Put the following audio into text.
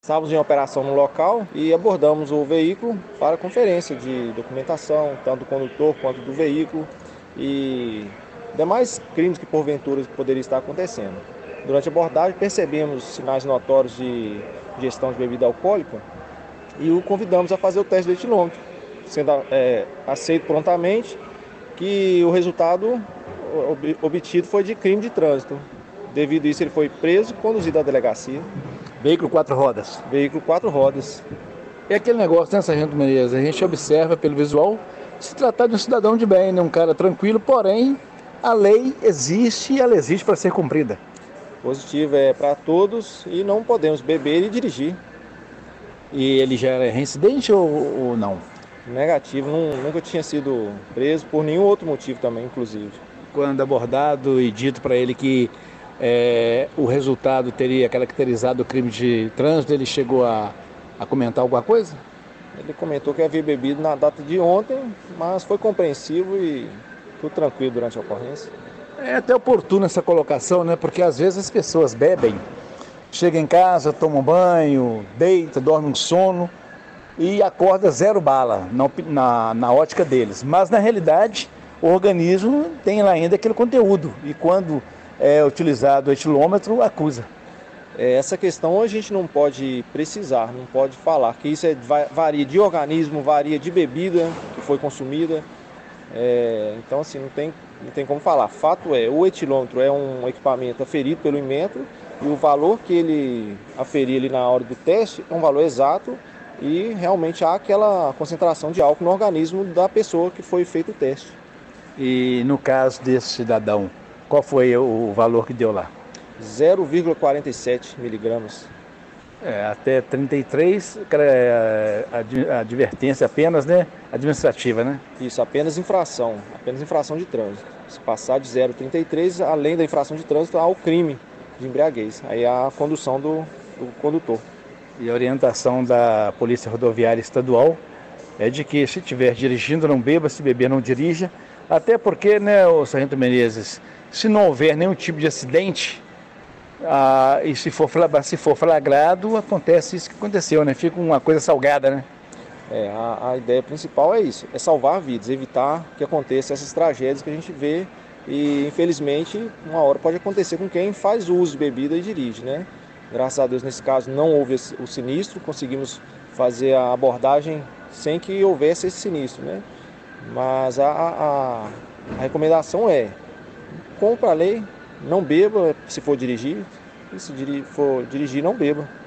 Estávamos em operação no local e abordamos o veículo para conferência de documentação, tanto do condutor quanto do veículo e demais crimes que porventura poderiam estar acontecendo. Durante a abordagem percebemos sinais notórios de ingestão de bebida alcoólica e o convidamos a fazer o teste do etilômetro, sendo aceito prontamente que o resultado obtido foi de crime de trânsito. Devido a isso, ele foi preso e conduzido à delegacia. Veículo quatro rodas. Veículo quatro rodas. É aquele negócio, né, Sargento Menezes? A gente observa pelo visual se tratar de um cidadão de bem, né? Um cara tranquilo, porém a lei existe e ela existe para ser cumprida. Positivo é para todos e não podemos beber e dirigir. E ele já era reincidente ou não? Negativo, nunca tinha sido preso por nenhum outro motivo também, inclusive. Quando abordado e dito para ele que o resultado teria caracterizado o crime de trânsito, ele chegou a comentar alguma coisa? Ele comentou que havia bebido na data de ontem, mas foi compreensivo e tudo tranquilo durante a ocorrência. É até oportuna essa colocação, né? Porque às vezes as pessoas bebem, chegam em casa, tomam banho, deita, dormem um sono e acorda zero bala na ótica deles. Mas na realidade o organismo tem lá ainda aquele conteúdo e quando é utilizado o etilômetro, acusa. Essa questão a gente não pode precisar, não pode falar, que isso varia de organismo, varia de bebida que foi consumida. Então assim, não tem como falar. Fato é, o etilômetro é um equipamento aferido pelo Inmetro e o valor que ele aferir ali na hora do teste é um valor exato e realmente há aquela concentração de álcool no organismo da pessoa que foi feito o teste. E no caso desse cidadão, qual foi o valor que deu lá? 0,47 miligramas. Até 33, advertência apenas, né? Administrativa, né? Isso, apenas infração de trânsito. Se passar de 0,33, além da infração de trânsito, há o crime de embriaguez. Aí há a condução do condutor. E a orientação da Polícia Rodoviária Estadual é de que se estiver dirigindo, não beba, se beber, não dirija. Até porque, né, o Sargento Menezes, se não houver nenhum tipo de acidente, e se for flagrado, acontece isso que aconteceu, né? Fica uma coisa salgada, né? A ideia principal é isso, é salvar vidas, evitar que aconteça essas tragédias que a gente vê e, infelizmente, uma hora pode acontecer com quem faz uso de bebida e dirige, né? Graças a Deus, nesse caso, não houve o sinistro, conseguimos fazer a abordagem sem que houvesse esse sinistro, né? Mas a recomendação é, cumpra a lei, não beba se for dirigir, e se for dirigir, não beba.